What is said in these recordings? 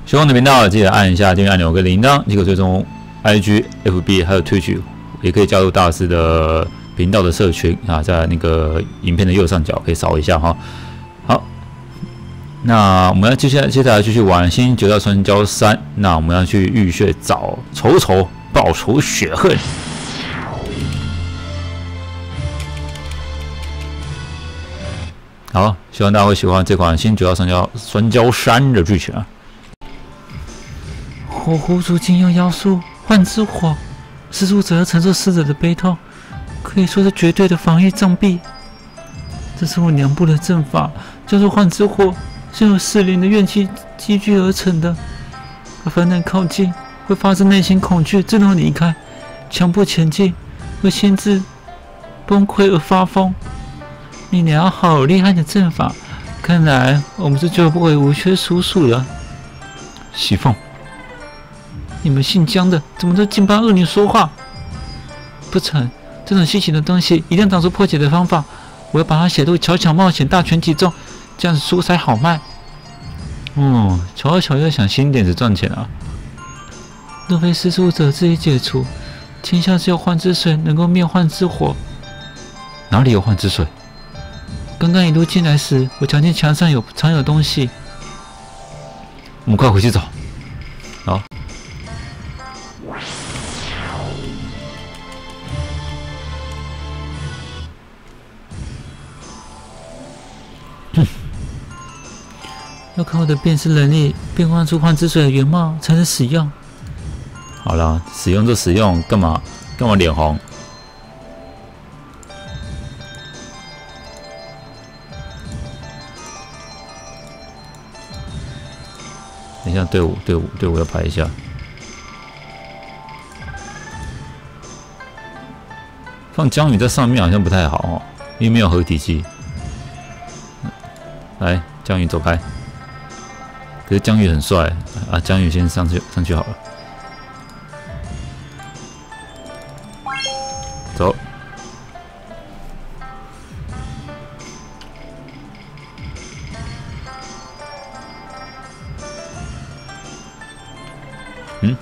喜欢我的频道，记得按一下订阅按钮跟铃铛，即可追踪 IG、FB 还有 Twitch， 也可以加入大师的频道的社群啊，在那个影片的右上角可以扫一下哈。好，那我们要接下来继续玩《新九道传教3》，那我们要去浴血找仇报仇雪恨。好，希望大家会喜欢这款《新九道传教3》的剧情啊。 火狐族禁用妖术幻之火，施术者要承受死者的悲痛，可以说是绝对的防御障壁。这是我娘部的阵法，叫做幻之火，是由4灵的怨气积聚而成的。凡难靠近，会发生内心恐惧，自动离开；强迫前进，会先至崩溃而发疯。你娘好厉害的阵法，看来我们是救不回无缺叔叔了。 喜凤。 你们姓江的怎么都尽帮恶女说话？不成，这种稀奇的东西一定找出破解的方法。我要把它写入《巧巧冒险大全集》中，这样书才好卖。 哦，巧巧要想新点子赚钱啊！ 若非施术者自己解除，天下只有幻之水能够灭幻之火。 哪里有幻之水？ 刚刚一路进来时，我瞧见墙上藏有东西。 我们快回去找。好。 要靠我的辨识能力变换出幻之水的原貌才能使用。 好了，使用就使用，干嘛脸红？等一下，队伍要排一下。放江宇在上面好像不太好哦，因为没有合体技。来，江宇走开。 可是江宇很帅啊！江宇先上去好了。走。嗯。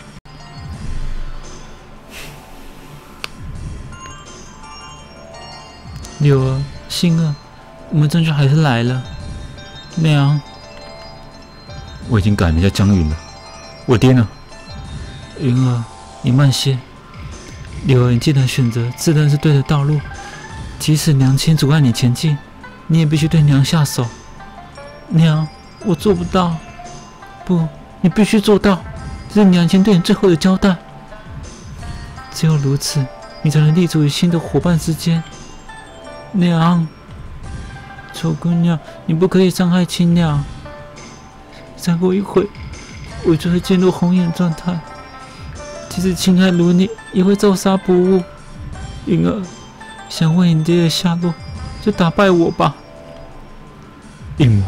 柳儿、星儿，我们终究还是来了。娘。 我已经赶人家江云了，我爹呢？ 云儿，你慢些。柳儿，你既然选择自认是对的道路，即使娘亲阻碍你前进，你也必须对娘下手。娘，我做不到。不，你必须做到，这是娘亲对你最后的交代。只有如此，你才能立足于新的伙伴之间。娘，丑姑娘，你不可以伤害亲娘。 再过一会，我就会进入红眼状态。即使情爱如你，也会照杀不误。云儿，想问你爹的下落，就打败我吧。 应我。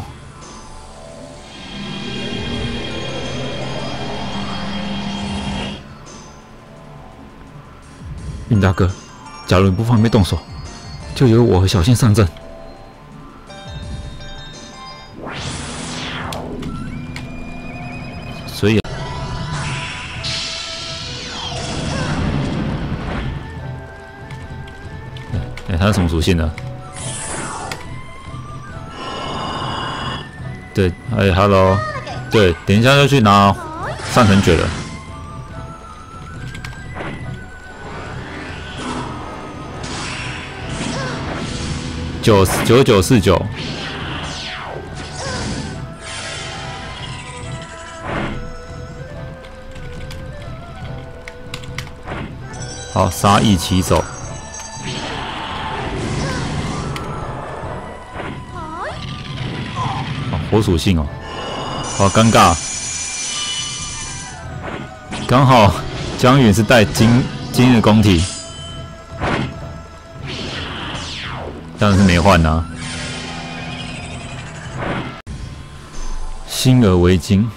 云大哥，假如你不方便动手，就由我和小新上阵。 所以，它是什么属性呢？对，哎 ，Hello， 对，等一下就去拿上层卷了。9949。 好，杀意起手。火属性哦，好尴尬。刚好江允是带金的攻体，当然是没换啊。星儿为金，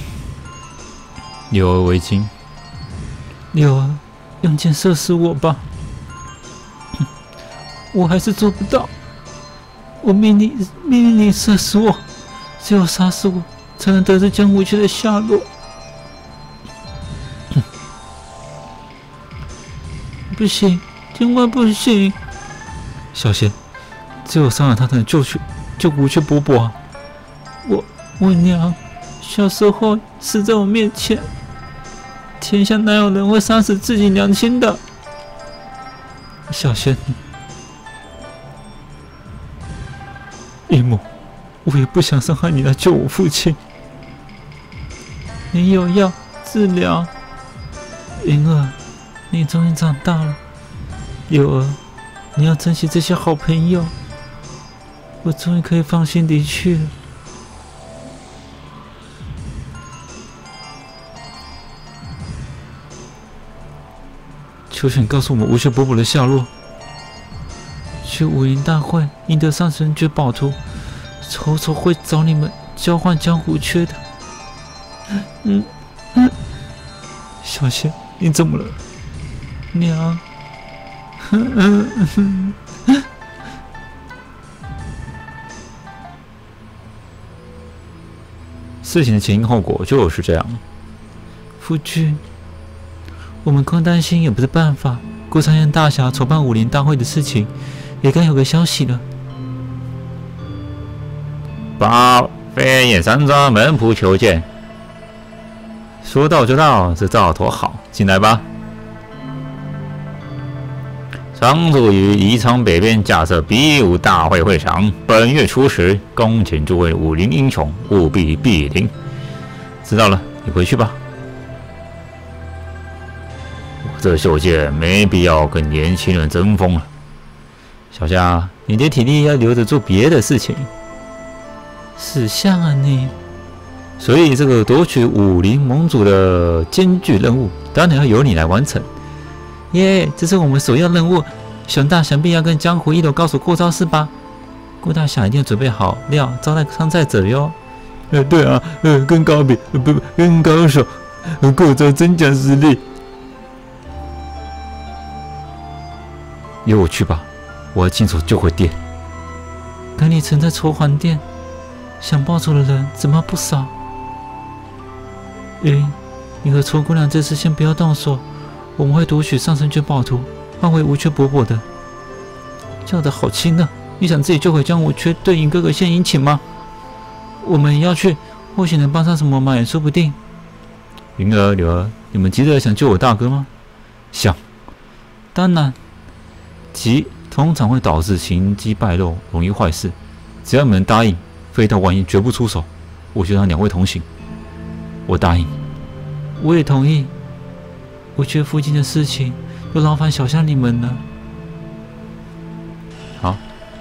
柳儿为金。 柳儿。 用箭射死我吧！我还是做不到。我命令你射死我，只有杀死我， 才能得知江湖缺的下落。不行，千万不行！小贤，只有杀了他才能救无缺伯伯啊！我娘小时候死在我面前，天下哪有人会杀死自己娘亲的？小贤，姨母，我也不想伤害你来救我父亲。你有药治疗，云儿，你终于长大了。柳儿，你要珍惜这些好朋友。我终于可以放心离去了。求请告诉我们无缺伯伯的下落。去武林大会赢得上神诀宝图，丑丑会找你们交换江湖缺的。小贤，你怎么了？娘。 事情的前因后果就是这样。 夫君，我们光担心也不是办法。顾长燕大侠筹办武林大会的事情，也该有个消息了。 报，飞燕山庄门仆求见。说到就到，这兆头好，进来吧。常驻于宜昌北边架设比武大会会场，本月初10，恭请诸位武林英雄务必莅临。知道了，你回去吧。我这袖剑没必要跟年轻人争锋了。小夏，你的体力要留着做别的事情。 识相啊你！ 所以这个夺取武林盟主的艰巨任务，当然要由你来完成。 耶，这是我们首要任务。熊大想必要跟江湖一流高手过招是吧？顾大侠一定要准备好料招待参赛者哟。 对啊，跟高比跟高手过招增强实力。 由我去吧，我要亲手救回爹。 可你曾在筹环殿，想报仇的人怎么不少？云，你和仇姑娘这次先不要动手，我们会夺取上神诀宝图，换回无缺伯伯的。叫得好轻啊！你想自己救回江无缺，对尹哥哥献殷勤吗？我们也要去，或许能帮上什么忙也说不定。 云儿、柳儿，你们急着想救我大哥吗？想。 当然。 急通常会导致行迹败露，容易坏事。只要你们答应，非到万一绝不出手。我就让两位同行。我答应。 我也同意。无缺附近的事情，又劳烦小夏你们了。 好。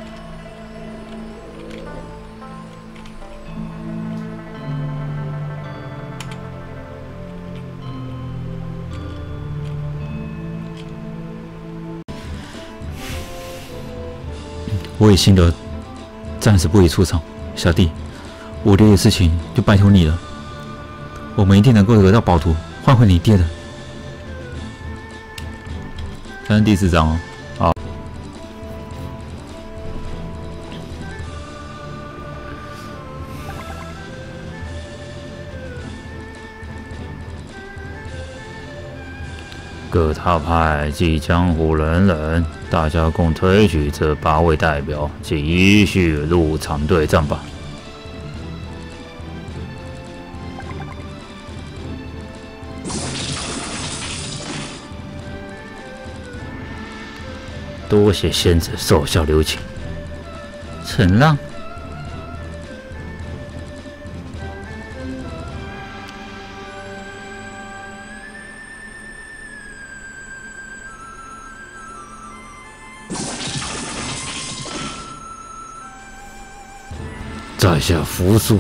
我与辛德暂时不宜出场，小弟，我爹的事情就拜托你了。我们一定能够得到宝图，换回你爹的。看第4章哦。好。各大派及江湖人人，大家共推举这8位代表，继续入场对战吧。多谢仙子手下留情， 承让。 在下服输，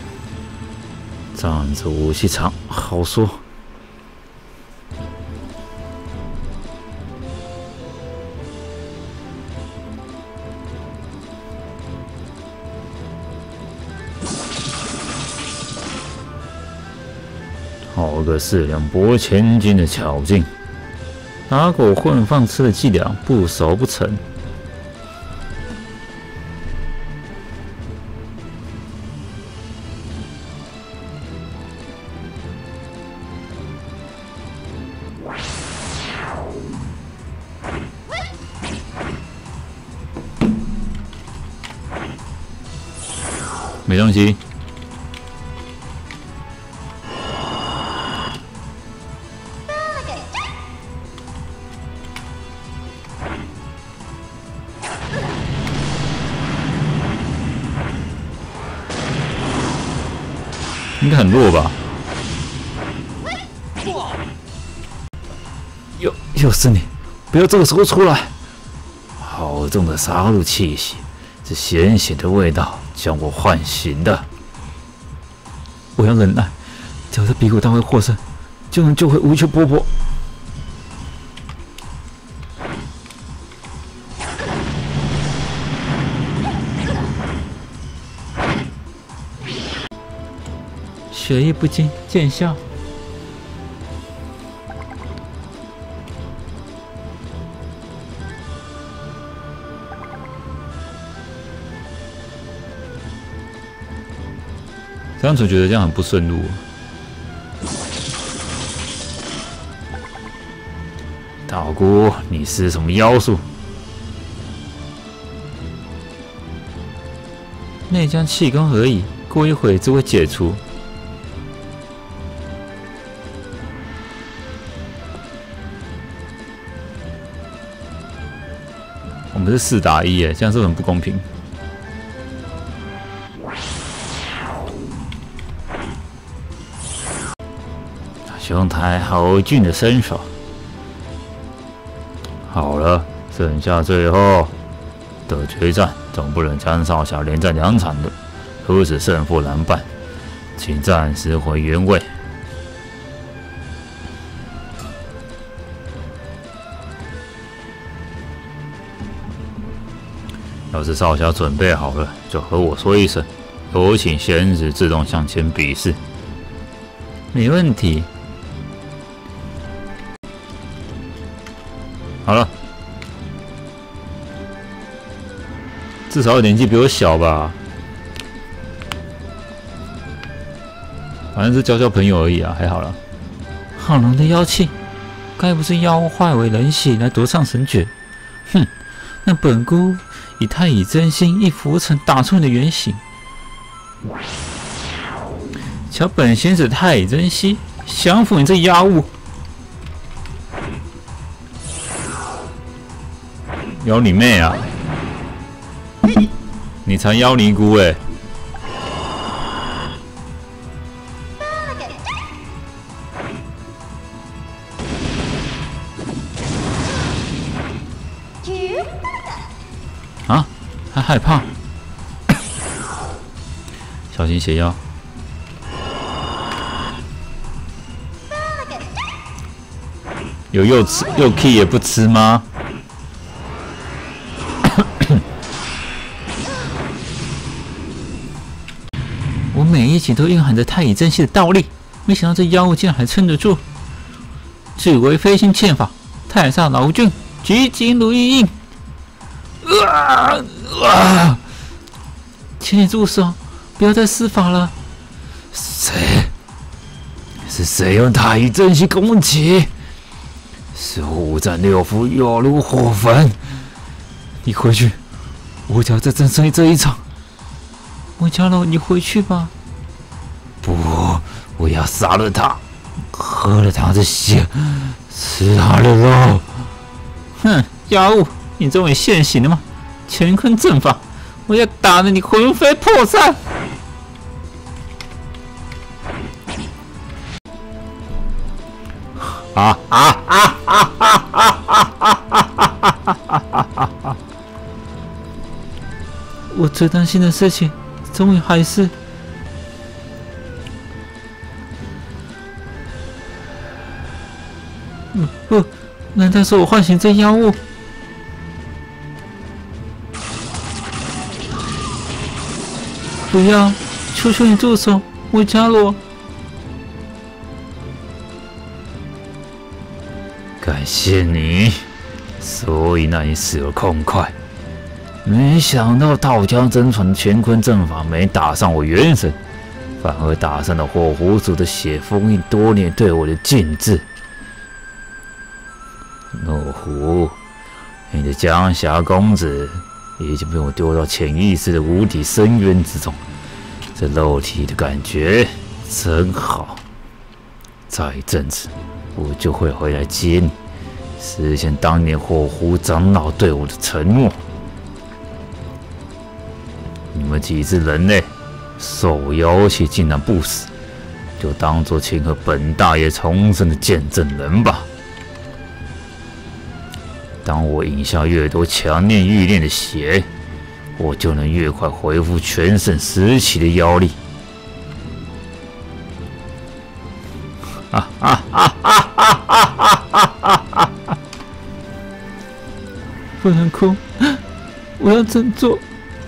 站着武戏场好说。好个4两拨千斤的巧劲，打狗混饭吃的伎俩不熟不成。 没东西。应该很弱吧？ 又是你！不要这个时候出来！好重的杀戮气息，这鲜血的味道将我唤醒的。我要忍耐，只要这比古大会获胜，就能救回无缺波波。血液不尽，见效。 单纯觉得这样很不顺路。 道姑，你是什么妖术？ 内将气功而已，过一会就会解除。 我们是4打1耶，这样是不是很不公平？ 兄台好俊的身手。好了，剩下最后的决战，总不能将少侠连战2场的，如此胜负难判，请暂时回原位。要是少侠准备好了，就和我说一声，有请仙子自动向前比试。 没问题。 好了，至少年纪比我小吧，反正是交朋友而已啊，还好啦。 好浓的妖气，该不是妖化为人血来夺上神诀？哼，那本姑以太乙真心一拂尘打出你的原形。瞧本仙子太乙真心降服你这妖物！ 妖你妹啊！你才妖尼姑哎！ 啊，还害怕？ 小心邪妖！有又吃又 key 也不吃吗？ 我每一击都蕴含着太乙真气的道力，没想到这妖物竟然还撑得住。至为飞星剑法，太上老君举金如意印。请你住手，不要再施法了。 是谁用太乙真气攻击？是5战6负，犹如火焚。 你回去，我只要再战胜这一场。我家楼，你回去吧。 不，我要杀了他，喝了他的血，吃他的肉。 哼，妖物，你终于现形了吗？乾坤阵法，我要打得你魂飞魄散！我最担心的事情，终于还是……不，难道是我唤醒这妖物？不要！求求你住手！维加罗！ 感谢你，所以那你死得痛快。没想到道家真传的乾坤阵法没打上我元神，反而打上了火狐族的血封印多年对我的禁制。懦狐，你的江霞公子已经被我丢到潜意识的无底深渊之中， 这肉体的感觉真好。再一阵子，我就会回来接你，实现当年火狐长老对我的承诺。你们几只人类受妖气竟然不死，就当作庆贺本大爷重生的见证人吧。当我饮下越多强烈欲炼的血，我就能越快恢复全盛时期的妖力。 不能哭，我要振作。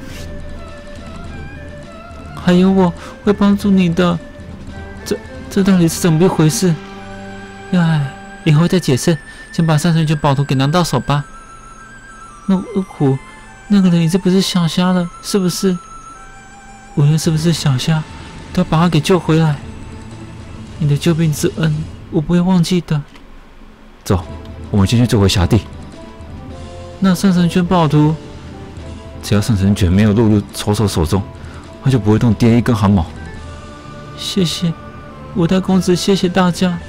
还有我会帮助你的。这到底是怎么一回事？哎，以后再解释。先把上神拳宝图给拿到手吧。那虎，那个人已经不是小虾了，是不是？无论是不是小虾，都要把他给救回来。你的救命之恩，我不会忘记的。 走，我们先去救回霞帝。 那上神拳宝图， 只要上神拳没有落入丑手手中，他就不会动跌一根汗毛。 谢谢，五代公子，谢谢大家。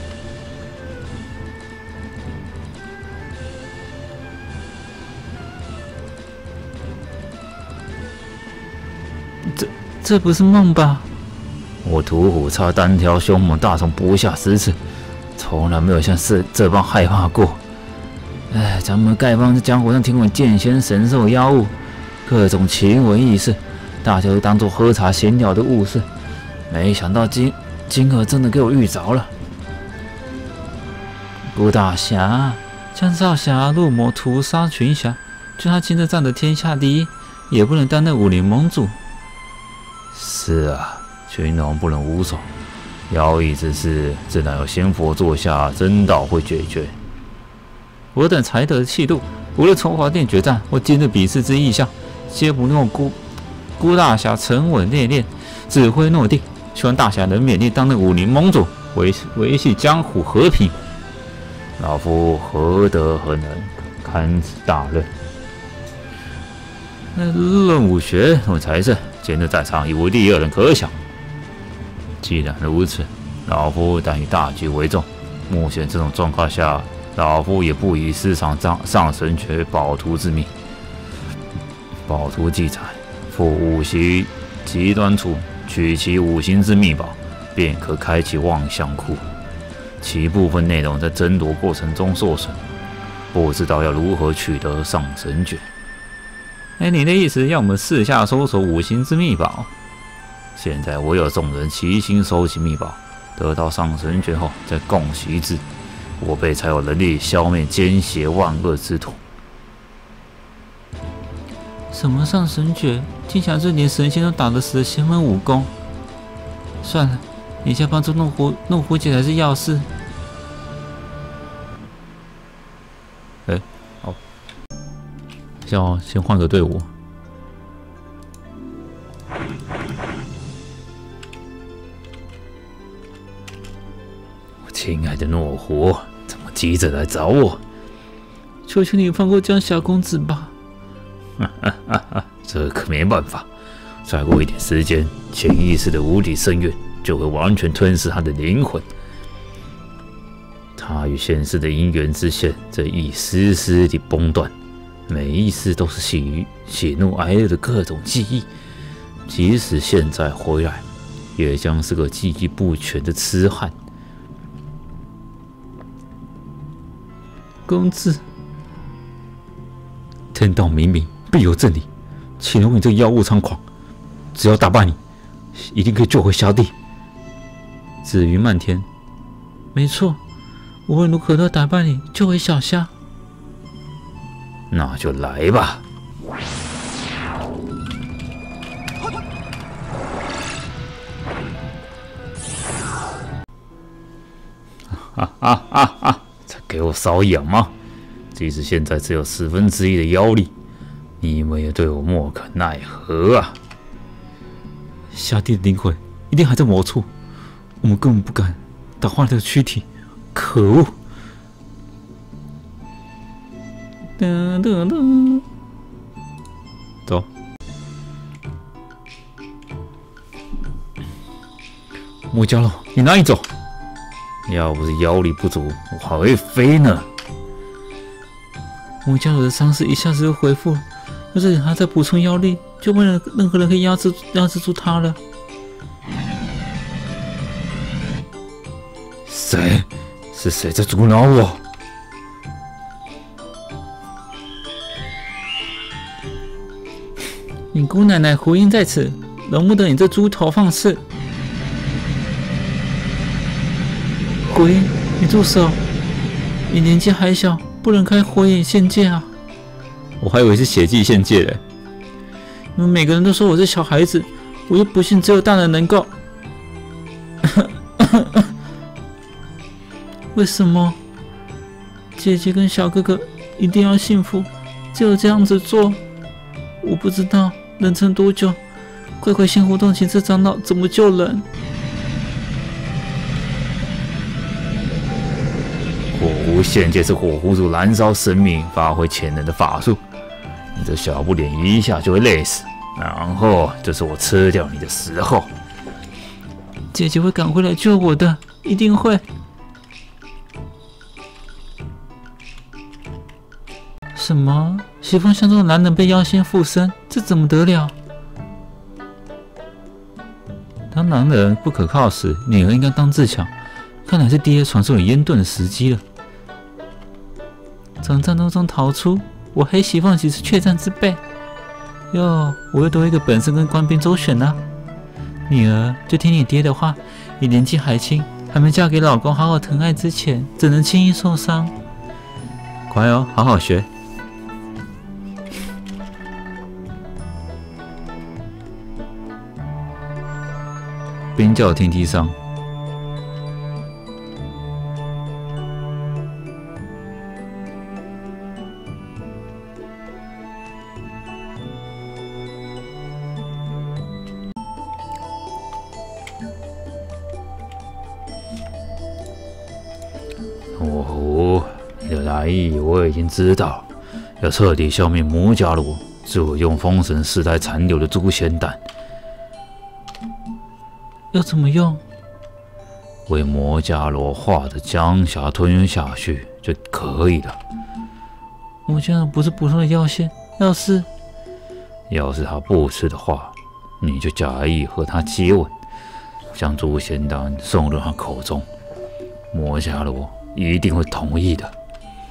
这不是梦吧？ 我屠虎叉单挑凶猛大虫不下10次，从来没有像这般害怕过。哎，咱们丐帮在江湖上听闻剑仙神兽妖物，各种奇闻异事，大家都当作喝茶闲聊的误事。没想到今儿真的给我遇着了。 顾大侠，江少侠入魔屠杀群侠，就他今日占得天下第一，也不能当那武林盟主。 是啊，群龙不能无首，妖异之事自然有仙佛座下真道会解决。 我等才得气度，无论崇华殿决战或今日比试之意象，皆不弄孤大侠沉稳内敛，指挥诺定。希望大侠能勉力当那武林盟主，维系江湖和平。 老夫何德何能，堪此大任？论武学，论才胜，今日在场已无第二人可想。既然如此，老夫但以大局为重。目前这种状况下，老夫也不宜私藏上神诀宝图之秘。宝图记载，赴五行极端处取其五行之秘宝，便可开启望象库。其部分内容在争夺过程中受损，不知道要如何取得上神诀。 你的意思要我们私下搜索五行之秘宝？ 现在唯有众人齐心收集秘宝，得到上神诀后再共袭之，我辈才有能力消灭奸邪万恶之徒。 什么上神诀？听起来是连神仙都打得死的邪门武功。算了，眼下帮助怒虎姐才是要事。 好，先换个队伍。亲爱的懦虎，怎么急着来找我？ 求求你放过江小公子吧！ 这可没办法，再过一点时间，潜意识的无底深渊就会完全吞噬他的灵魂。他与现世的姻缘之线正一丝丝地崩断，每一丝都是喜怒哀乐的各种记忆。即使现在回来，也将是个记忆不全的痴汉。 公子， 天道冥冥，必有正理。岂容你这个妖物猖狂？只要打败你，一定可以救回霞帝。 至于漫天，没错，无论如何都要打败你，救回小虾。 那就来吧。再给我瘙痒吗？即使现在只有1/10的妖力，你们也对我莫可奈何啊！ 霞帝的灵魂一定还在某处，我们根本不敢打坏他的躯体。可恶！ 走。 魔迦罗，你哪里走？要不是妖力不足，我还会飞呢。 魔迦罗的伤势一下子就恢复了，要是他再补充妖力，就没有任何人可以压制住他了。 谁？是谁在阻挠我？ 你姑奶奶胡音在此，容不得你这猪头放肆！胡音，你住手！你年纪还小，不能开火眼仙界啊！ 我还以为是血祭献界嘞。 你们每个人都说我是小孩子，我又不信只有大人能够。为什么姐姐跟小哥哥一定要幸福？只有这样子做，我不知道能撑多久。快先活动请这长老怎么救人？ 火狐献界是火狐族燃烧生命、发挥潜能的法术。你这小不点一下就会累死，然后就是我吃掉你的时候。 姐姐会赶回来救我的，一定会。什么？西风相中的男人被妖仙附身，这怎么得了？ 当男人不可靠时，女儿应该当自强。看来是爹传授你烟遁的时机了。 从战斗中逃出，我黑喜凤岂是怯战之辈？哟，我又多一个本事跟官兵周旋啊！女儿，就听你爹的话，你年纪还轻，还没嫁给老公好好疼爱之前，怎能轻易受伤？ 乖哦，好好学。冰窖天梯上，火狐，你的来意我已经知道，要彻底消灭魔迦罗，只有用封神世代残留的诛仙丹。 要怎么用？ 为魔迦罗化的江霞吞下去就可以了。 魔迦罗不是普通的妖仙，要是他不吃的话，你就假意和他接吻，将诛仙丹送入他口中，魔迦罗一定会同意的。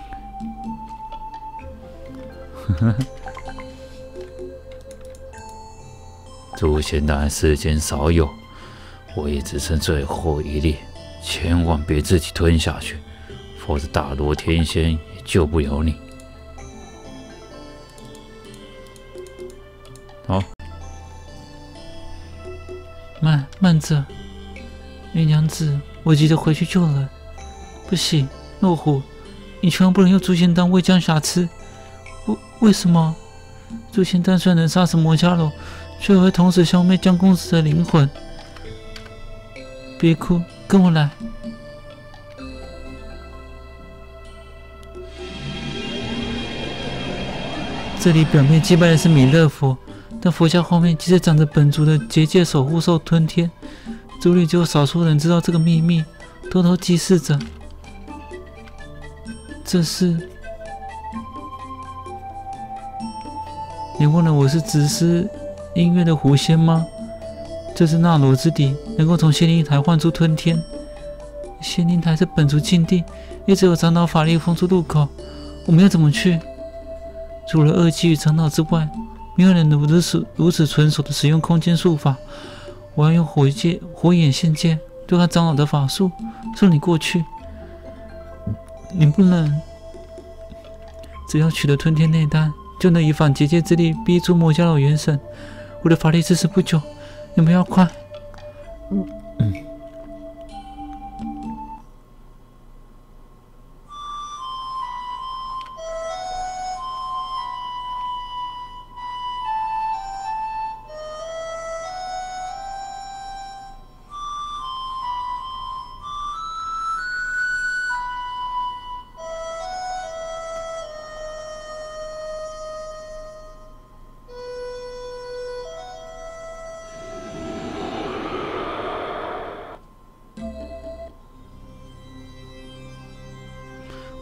诛仙丹世间少有。我也只剩最后一粒，千万别自己吞下去，否则大罗天仙也救不了你。好， 慢着，玉娘子，我急着回去救人。不行，诺虎，你千万不能用诛仙丹喂江霞吃。为什么？诛仙丹虽然能杀死魔迦罗，却会同时消灭江公子的灵魂。别哭，跟我来。这里表面祭拜的是弥勒佛，但佛像后面其实长着本族的结界守护兽吞天。族里只有少数人知道这个秘密，偷偷祭祀着。这是……你忘了我是指示音乐的狐仙吗？这是纳罗之笛，能够从仙灵台唤出吞天。仙灵台是本族禁地，也只有长老法力封住入口。我们要怎么去？除了二姬与长老之外，没有人能如此纯熟的使用空间术法。我要用火眼仙界对抗长老的法术，送你过去。你不能，只要取得吞天内丹，就能以反结界之力逼出魔迦罗元神。我的法力支持不久。你们要快！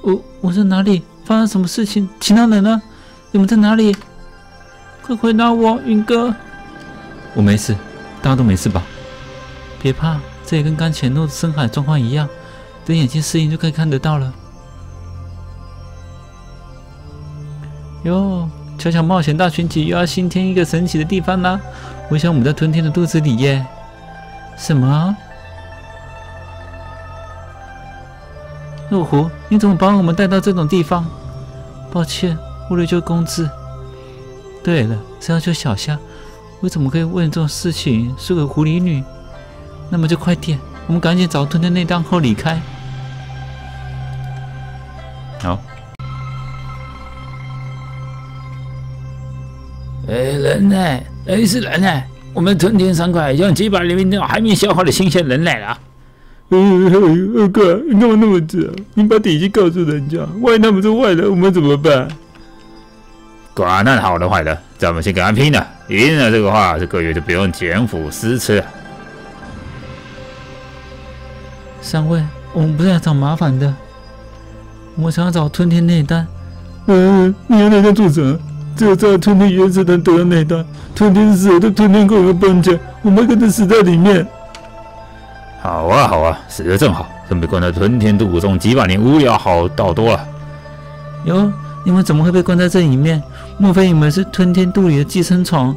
我在哪里？发生什么事情？其他人呢？你们在哪里？快回答我，云哥！ 我没事，大家都没事吧？ 别怕，这也跟刚潜入深海状况一样，等眼睛适应就可以看得到了。哟，小小冒险大群体又要新添一个神奇的地方啦！我想我们在吞天的肚子里耶。什么？若狐，你怎么把我们带到这种地方？抱歉，为了救公子。对了，是要救小虾。我怎么可以为了这种事情输给狐狸女？那么就快点，我们赶紧找吞天内当后离开。 好。 人呢？是人呢！我们吞天3块用几百里面那种还没消化的新鲜人来了。 二哥，你干嘛那么急啊？你把底细告诉人家，万一他们是坏人，我们怎么办？ 管那好的坏的，咱们先跟他拼了。赢了这个话，这个月就不用减辅私吃了。 三位，我们不是来找麻烦的，我们想要找吞天内丹。 你要内丹做什么？只有在吞天元神能得到内丹，吞天死了，对吞天共有崩解，我们跟着死在里面。 好啊，好啊，死得正好，真被关在吞天肚中几百年，无聊好到多了。 哟，你们怎么会被关在这里面？莫非你们是吞天肚里的寄生虫？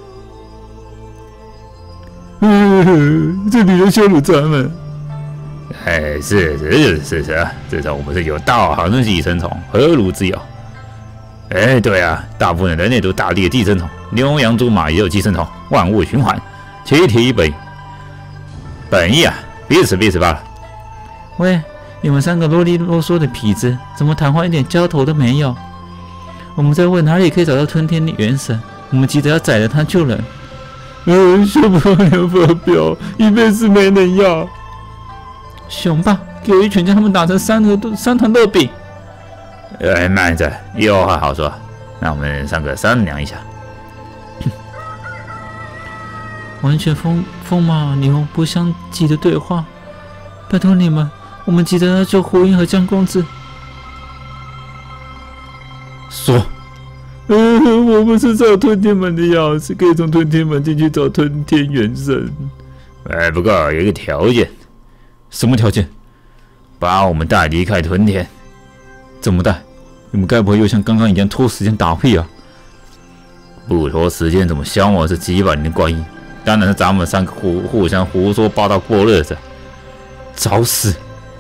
这里人羞辱咱们。 是，至少我们是有道行的寄生虫，何如之有？对啊，大部分人类都大地的寄生虫，牛羊猪马也有寄生虫，万物循环，其体本意啊，彼此罢了。 喂，你们3个啰里啰嗦的痞子，怎么谈话一点交头都没有？我们在问哪里可以找到吞天的元神，我们急着要宰了他救人。 受不了发飙，一辈子没人要。 熊爸，给我一拳将他们打成三团肉饼。 慢着，有话好说，让我们3个商量一下。 完全风马牛不相及的对话，拜托你们，我们急着要救胡英和江公子。 说， 我们是找吞天门的钥匙，可以从吞天门进去找吞天元神。 不过有一个条件。 什么条件？ 把我们带离开吞天。 怎么带？你们该不会又像刚刚一样拖时间打屁啊？ 不拖时间怎么消磨这几百年的光阴？当然是咱们3个互相胡说八道过日子， 找死！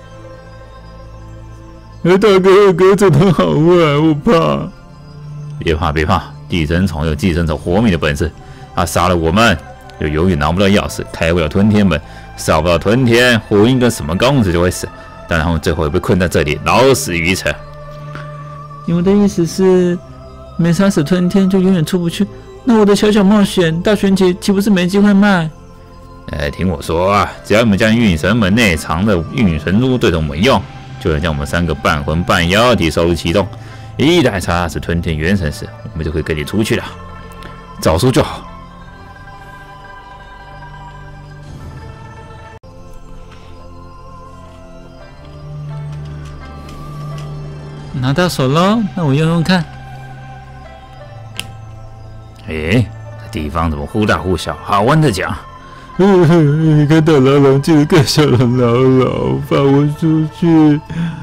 大哥二哥真的好坏，我怕。 别怕，寄生虫有寄生虫活命的本事，他杀了我们，就永远拿不到钥匙，开不了吞天门，烧不到吞天，胡英跟什么公子就会死，当然他们最后会被困在这里，老死于此。 你们的意思是，没杀死吞天就永远出不去？那我的小小冒险大玄奇岂不是没机会卖？ 听我说啊，只要你们将运神门内藏的运神珠对着我们用，就能将我们3个半魂半妖体收入其中。一旦杀死吞天元神时，我们就可以跟你出去了。 早说就好。 拿到手喽，那我用用看。 这地方怎么忽大忽小，好玩的讲。 你看大牢笼进了更小的牢牢，放我出去。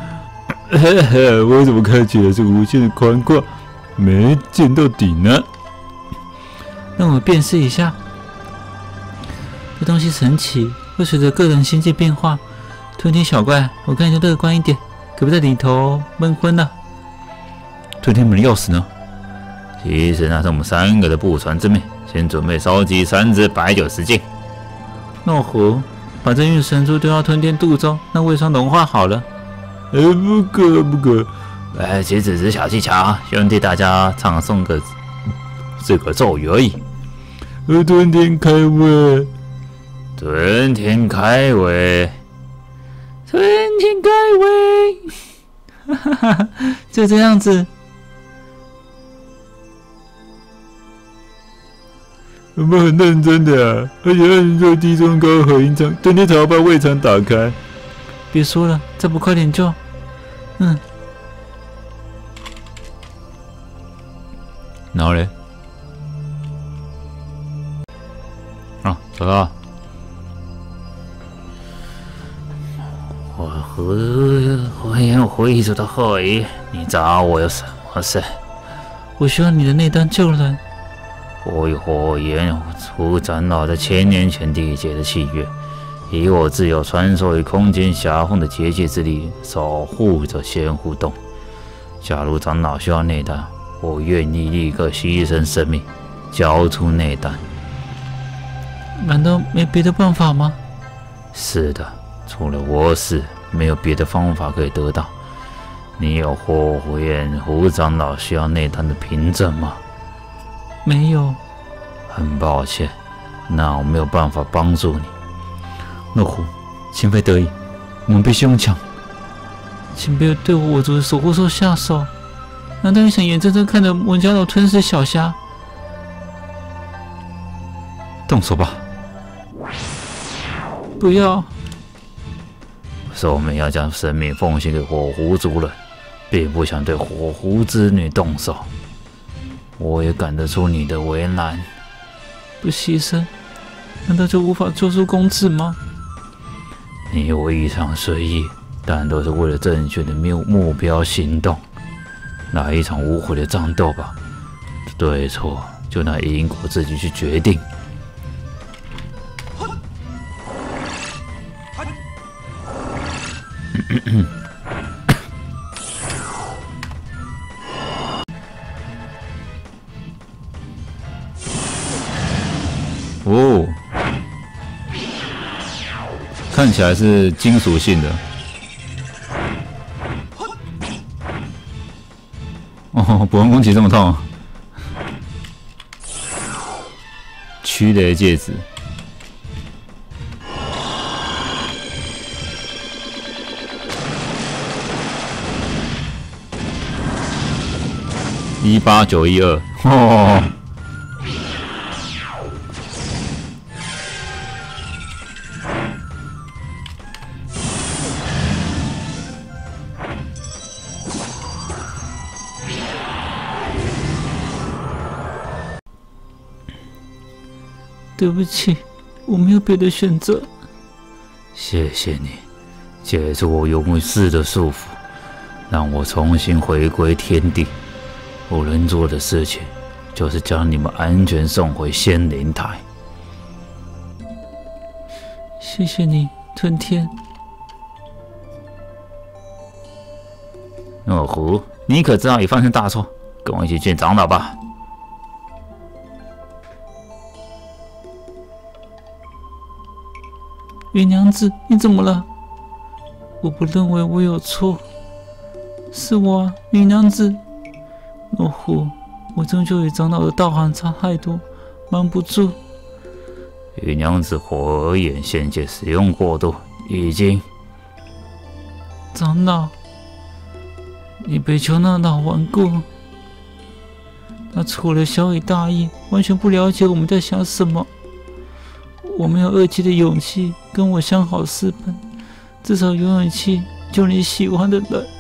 我怎么看起来是无限的宽阔，没见到底呢？ 让我辨识一下，这东西神奇，会随着个人心境变化。吞天小怪，我看你就乐观一点，可别在里头闷昏了。 吞天门的钥匙呢？ 其实那是我们3个的不传之秘，先准备烧鸡3只白酒10斤。 诺虎，把这运神珠丢到吞天肚中，让胃酸融化好了。 不可。 其实只是小技巧，兄弟大家唱诵个这个咒语而已。 吞天开胃， 吞天开胃， 吞天开胃，哈哈哈，就这样子。 我们很认真的啊，而且按照低中高和音唱，吞天才要把胃肠打开。 别说了，再不快点就…… 然后嘞，找到了。 我也回族的后裔，你找我有什么事？ 我需要你的内丹救人。 我与火焰族长老在千年前缔结的契约，以我自有传授于空间狭缝的结界之力，守护着仙湖洞。假如长老需要内丹，我愿意立刻牺牲生命，交出内丹。 难道没别的办法吗？ 是的，除了我死，没有别的方法可以得到。你有火焰湖长老需要内丹的凭证吗？ 没有。 很抱歉，那我没有办法帮助你。 诺虎，情非得已，我们必须用枪。 请不要对我族的守护兽下手！难道你想眼睁睁看着文家老吞噬小虾？ 动手吧！ 不要！ 说我们要将生命奉献给火狐族人，并不想对火狐之女动手。我也感得出你的为难。 不牺牲，难道就无法做出公子吗？ 你我异常随意，但都是为了正确的目标行动。来一场无悔的战斗吧，对错就让因果自己去决定。 哦，看起来是金属性的。哦，捕风攻击这么痛。驱雷戒指。18912，哦。 对不起，我没有别的选择。 谢谢你，解除我永世的束缚，让我重新回归天地。我能做的事情，就是将你们安全送回仙灵台。 谢谢你，吞天。 诺虎，你可知道已犯下大错，跟我一起见长老吧。 云娘子，你怎么了？我不认为我有错，是我啊，云娘子。诺虎，我终究与长老的道行差太多，瞒不住。 云娘子火眼仙界使用过度，已经。 长老，你被求那老顽固，他除了小以大义，完全不了解我们在想什么。我没有恶气的勇气跟我相好私奔，至少有勇气救你喜欢的人。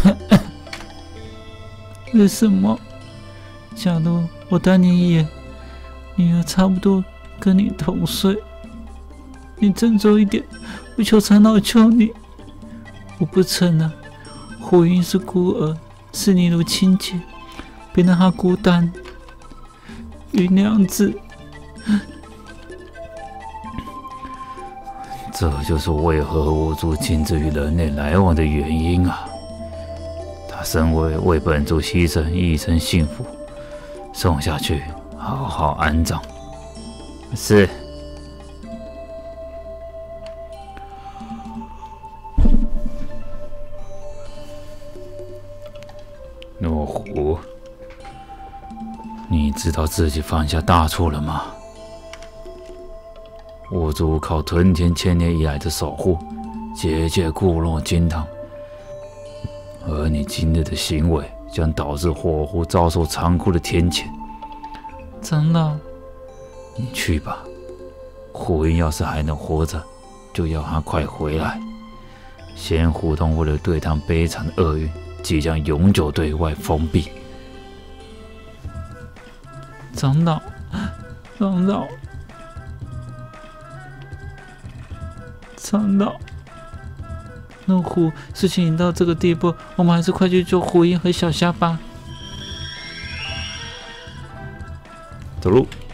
为什么？假如我单你一眼，女儿差不多跟你同岁，你郑重一点，我求长老救你。我不成了，火云是孤儿，视你如亲姐，别让她孤单。云娘子。 这就是为何我族禁止与人类来往的原因啊！他身为本族牺牲一生幸福，送下去好好安葬。是。诺虎，你知道自己犯下大错了吗？我族靠屯田千年以来的守护，结界固若金汤，而你今日的行为将导致火狐遭受残酷的天谴。 长老， 你去吧。火云要是还能活着，就要他快回来。仙湖洞为了对抗悲惨的厄运，即将永久对外封闭。 长老，长老，长老。那虎，事情已经到这个地步，我们还是快去救虎鹰和小虾吧。 走路。